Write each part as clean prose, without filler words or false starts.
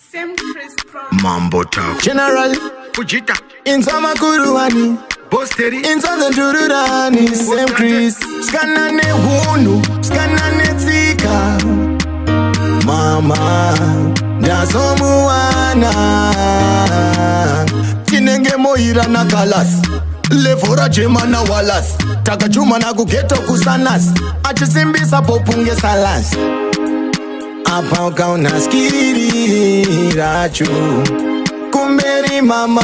Same Chris Pro. Mambo Tough General Fujita Inzama Kuruani Bosteri Inzama Tururani Same Chris Skanane hunu Skanane tika Mama Ndasomuana Tinenge moira na kalas Levora jema na walas Takachuma na kugeto kusanas Achisimbisa popunge salas Apa ukaona skiri rachu Kumberi mama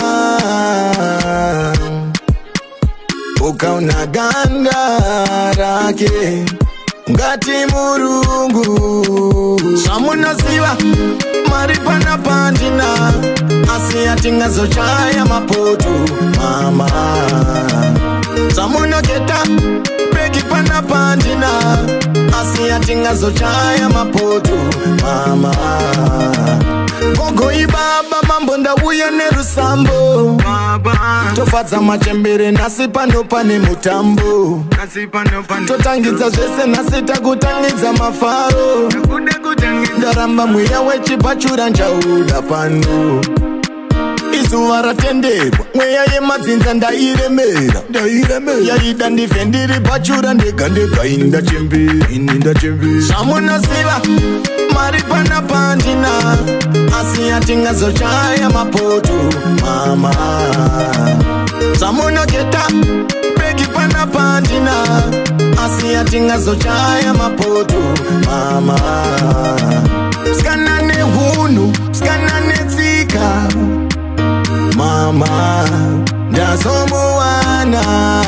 Ukaona ganda rake Ngati murungu Samuna siwa Maripana pandina Asia tingazo chaya mapoto mama Samuna keta Peki pana pandina Asia tingazo chaya mapoto mama Kongo ibaba mambo ndawuya nerusambo Baba Tofadza machembere nasi pano pane mutambo Totangidza zvese nasi takutangidza mafaro Ndaramba mweya wechipachura njauda pano Izuva ratenderwa mweya yemadzinza ndairemera Yaida ndife ndiri pachura ndega ndega inda chemberi Zvamunosiva mari pana pandina Asi yatingazochaya mapoto mama Zvamunoketa peki pana pandina Asi yatingazochaya mapoto mama Skanane hunu, skanane tsika Mama, ndasomuana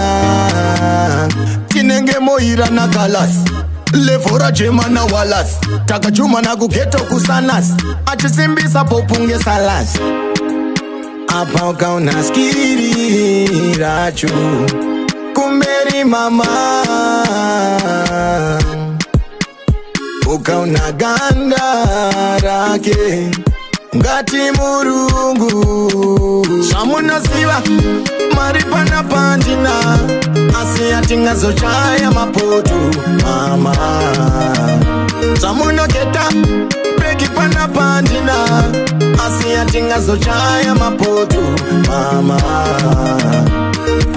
Tinenge moira na kalas Levora jema na walas Takachuma na kugeto kusanas Achisimbisa popunge salas Apa ukaona skiri rachu Kumberi mama Ukaona ganda rake Ngati murungu Zvamunosiva Maripana pandina Asi yatingazochaya mapoto mama Zvamunoketa Peki pana pandina Asi yatingazochaya mapoto mama